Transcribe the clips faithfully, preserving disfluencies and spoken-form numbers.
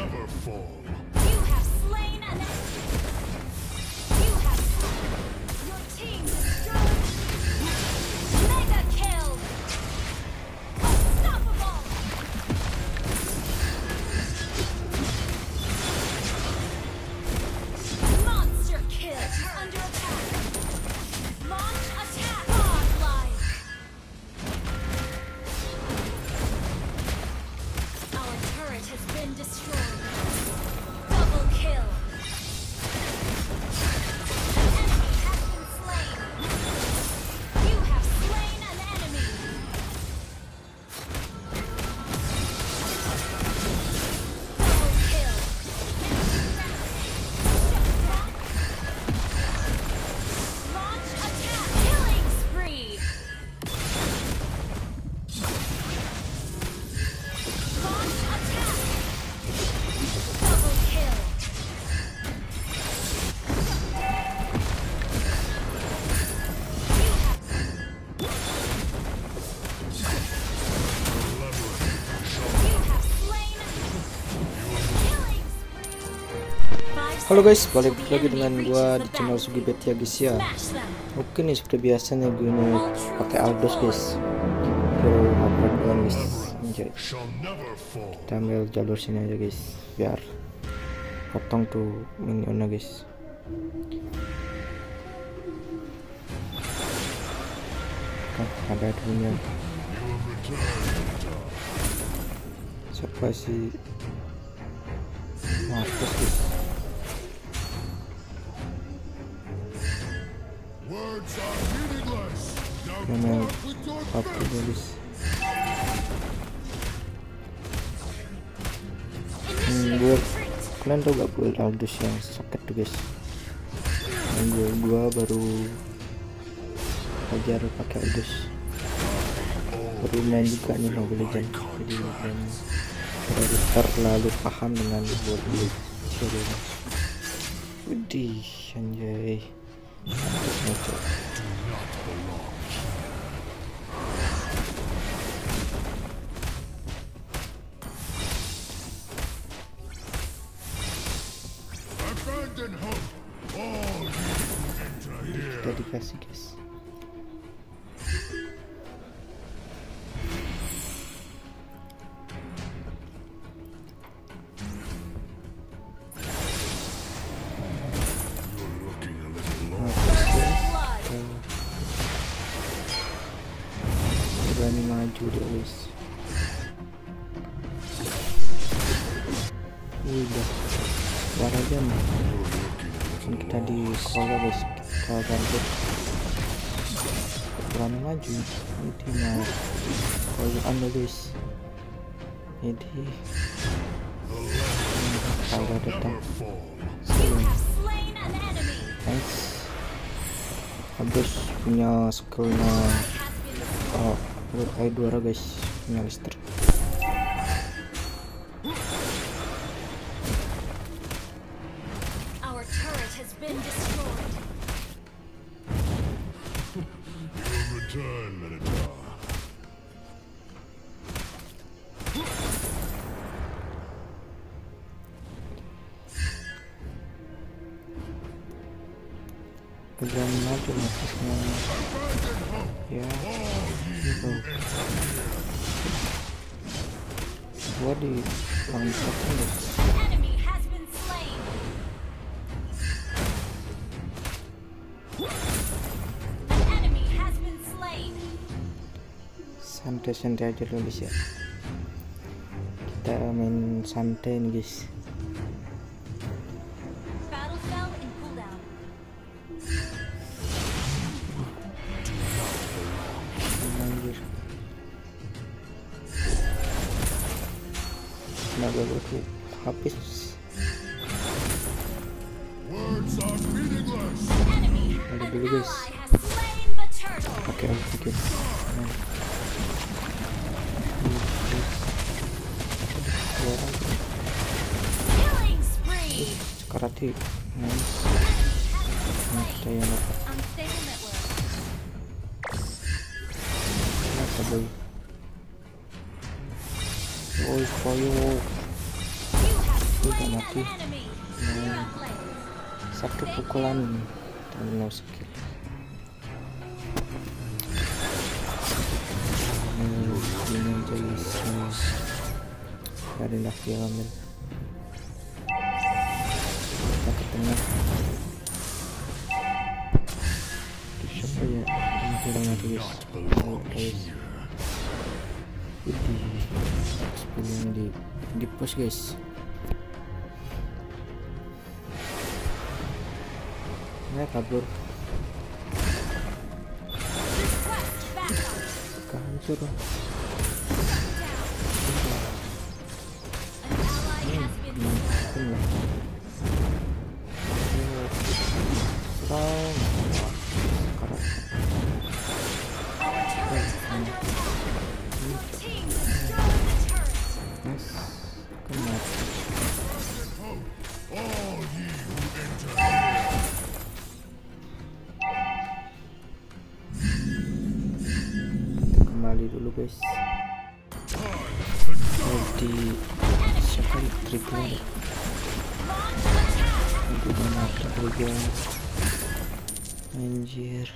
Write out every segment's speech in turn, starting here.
never fall. You have slain an enemy. You have your team destroyed. Mega kill. Unstoppable. Monster kill. Under attack. Launch attack. Godlike. Our turret has been destroyed. Double kill. An enemy has been slain. You have slain an enemy. Double kill. Launch attack. Killing spree. Launch attack. Double kill. You have slain. Killing spree. Halo guys, balik lagi dengan gua di channel Sugibet ya guys ya. Smash them. Oke nih, seperti biasanya gue mau pakai Aldos guys. Hero upgrade doang guys. Anjay. Shall never fall. Kita ambil jalur sini aja guys, biar potong tuh minionnya guys. Kan ada minion. You have returned. Siapa sih? Marcus guys. Words are meaningless. Now Mana part with your apa face. guys? Hmm, gue kalian tau gak build Aldous yang sakit tuh guys? Yang gue gua baru belajar pakai Aldous, baru main juga nih Mobile Legends, jadi belum baru terlalu paham dengan build build hero. Widih, anjay, Aldous ngocok. Abandon hope. All you who enter here. Kita dikasih guys. You're looking a little Nah, lost. terus guys, Blood. kita berani maju deh guys. Wih, udah keluar aja nih. Kan kita di sekolah guys, kita bantu berani maju. Ini mau koyokan deh guys. Jadi kalau datang You have slain an enemy. nice. Habis punya skillnya oh, Aidora guys, punya Lister. Our turret has been destroyed. You have returned, Minotaur. Berani maju masih semuanya. Ya, gitu. Gua di paling depan guys. An enemy has been slain. An enemy has been slain. Santai-santai aja dulu guys ya. Kita main santai nih guys. Battle fell in cooldown. Anjir. Tenaga gua tuh habis. Words are meaningless. Enemy. Ada An dulu guys. ally has slain the turtle. Pakai ulti guys. Nah. Keluar aja. Killing spree. Karate. Nice. Nah, kita yang dapat. Unstable network. Kenapa boy? Oh, koyo. You have tidak slain mati. an enemy. Nah, satu pukulan dan no skill. Nah, ini aja bisa dari lagi ambil. Kita ke tengah. Itu siapa ya? Ini kurang lagi guys. Oh, guys. Ini yang di di push guys. Nah, kabur. Request backup. Hancur. An ally has been slain. Serang. Our turret is under attack. Your team destroyed the turret. Yes. Kena. All ye who enter here. Kembali dulu guys. Jadi siapa yang trigger? Launch attack. Itu mana trigger? Anjir.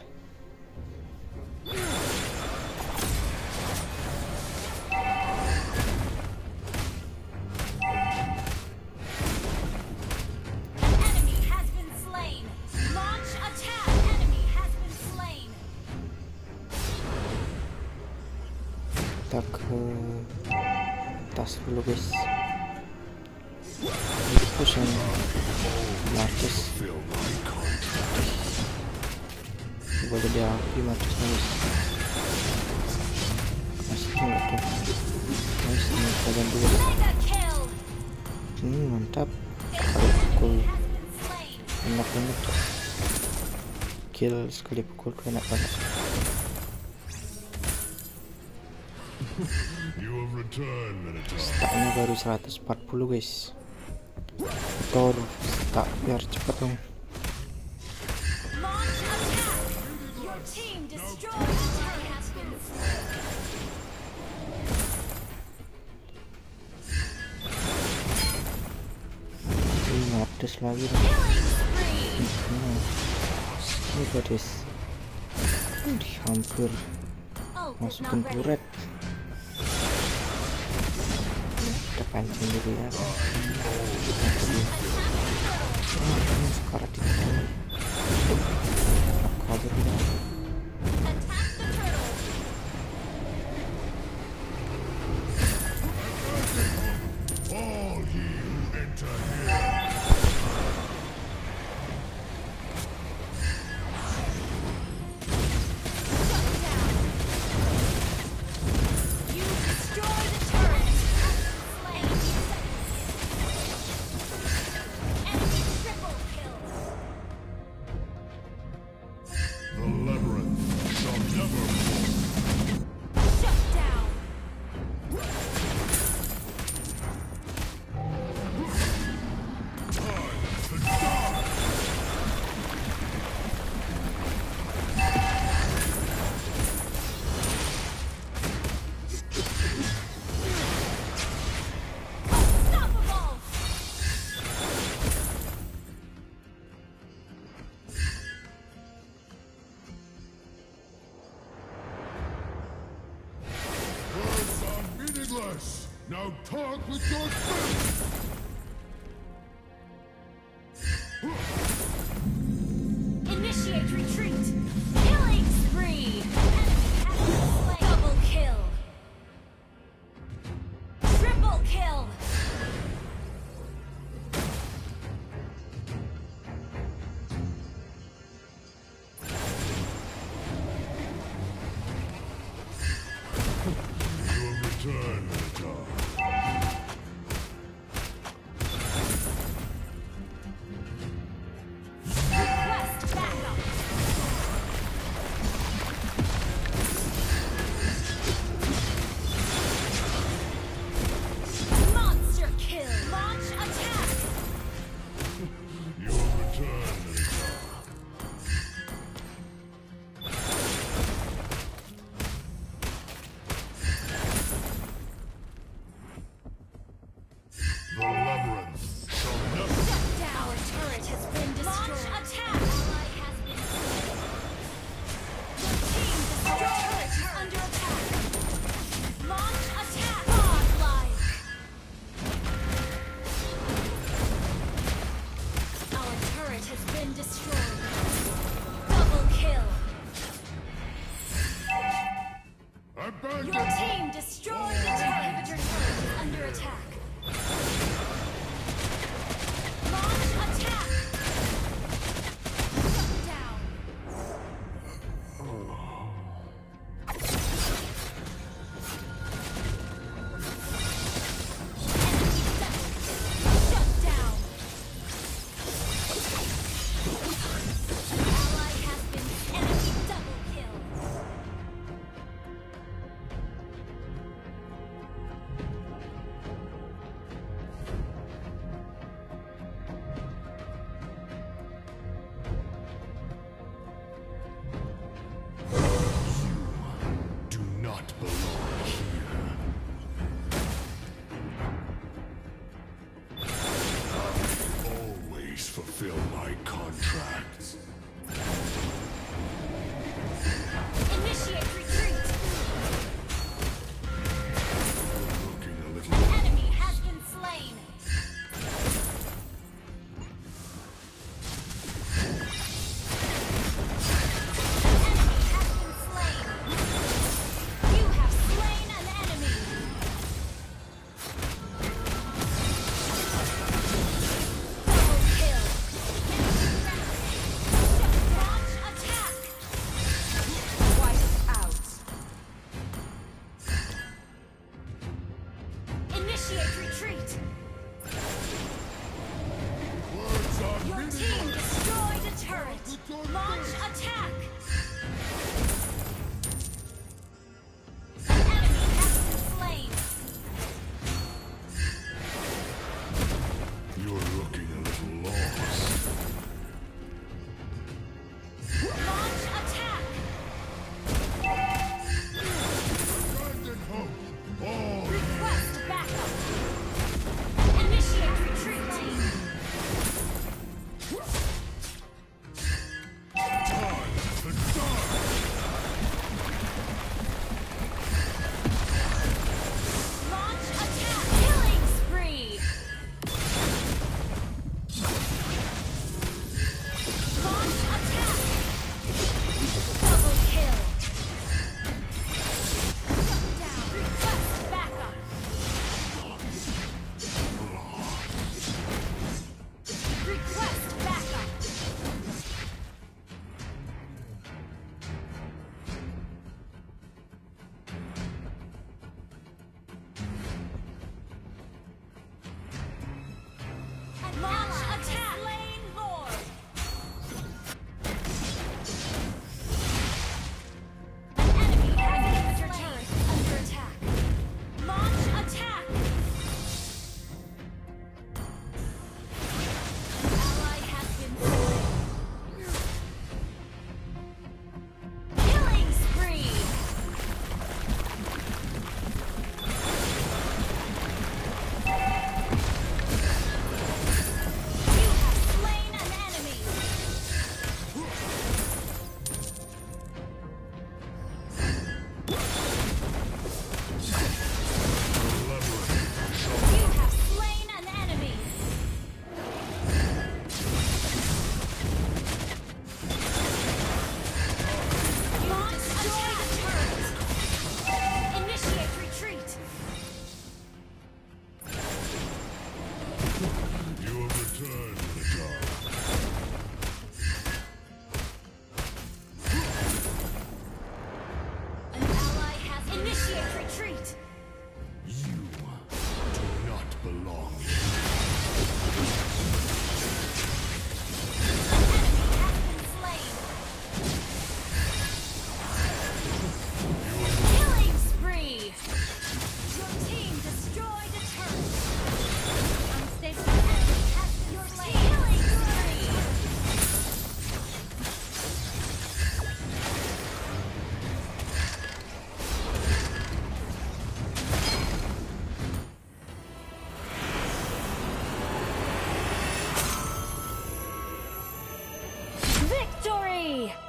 Enemy has been slain. Launch attack. Enemy has been slain. Kita ke atas dulu guys. Push yang Marcus. Coba jadi api Marcus guys. Masih enggak tuh. Nice, ini kalian dulu. Mega kill. Hmm, mantap. Sekali pukul Has been slain. enak banget. Kill sekali pukul tuh enak banget. You have returned, Minotaur. Staknya baru seratus empat puluh guys. Tor stak biar cepet dong. Launch attack. Your team destroyed the turret. Has been slain. Ini ngades lagi dong. Killing spree. Nah, ini guys. Udah hampir Ult is masukin not ready. turret. Kita pancing dulu ya. Ini sekarat di dalam. Kabur kita. Attack the turtle. All ye who enter here. You destroy the turret. Slain. Enemy triple kill. The labyrinth shall never fall. Shut down. Unstoppable. Words are meaningless. Now talk with your fist. Initiate retreat. Killing spree. Enemy has been slain. Double kill. Triple kill. You have returned, Minotaur. fulfill my contracts. Initiate retreat. Looking a An little... enemy has been slain. Victory!